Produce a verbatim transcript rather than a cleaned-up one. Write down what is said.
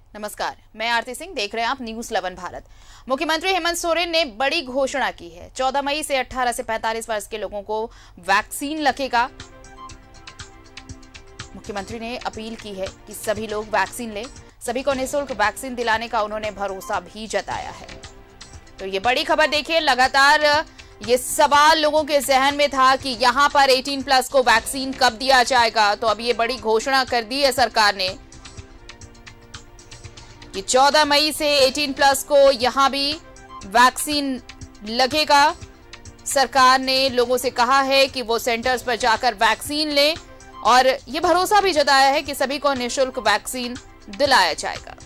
नमस्कार, मैं आरती सिंह, देख रहे हैं आप न्यूज इलेवन भारत। मुख्यमंत्री हेमंत सोरेन ने बड़ी घोषणा की है। चौदह मई से अठारह से पैंतालीस वर्ष के लोगों को वैक्सीन लगेगा। मुख्यमंत्री ने अपील की है कि सभी लोग वैक्सीन लें। सभी को निःशुल्क वैक्सीन दिलाने का उन्होंने भरोसा भी जताया है। तो ये बड़ी खबर देखिए, लगातार ये सवाल लोगों के जहन में था कि यहां पर अठारह प्लस को वैक्सीन कब दिया जाएगा। तो अब ये बड़ी घोषणा कर दी है सरकार ने कि चौदह मई से अठारह प्लस को यहां भी वैक्सीन लगेगा। सरकार ने लोगों से कहा है कि वो सेंटर्स पर जाकर वैक्सीन लें और ये भरोसा भी जताया है कि सभी को निःशुल्क वैक्सीन दिलाया जाएगा।